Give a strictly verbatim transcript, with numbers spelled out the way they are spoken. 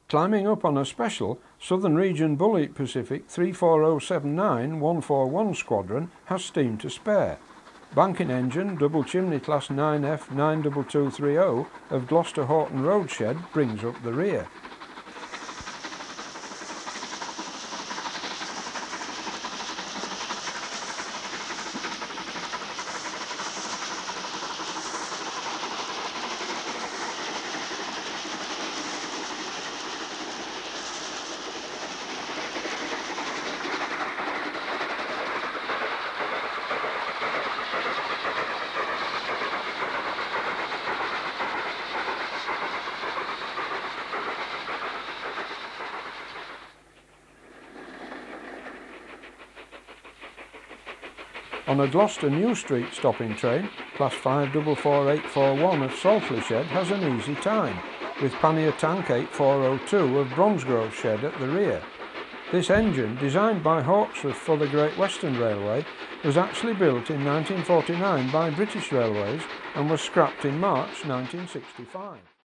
Climbing up on a special, Southern Region Bulleid Pacific three four zero seven nine one four one Squadron has steam to spare. Banking engine, double chimney class nine F nine two two three zero of Gloucester Horton Road shed brings up the rear. On a Gloucester New Street stopping train, class five four four eight four one of Saltley Shed has an easy time, with pannier tank eight four zero two of Bromsgrove Shed at the rear. This engine, designed by Hawksworth for the Great Western Railway, was actually built in nineteen forty-nine by British Railways and was scrapped in March nineteen sixty-five.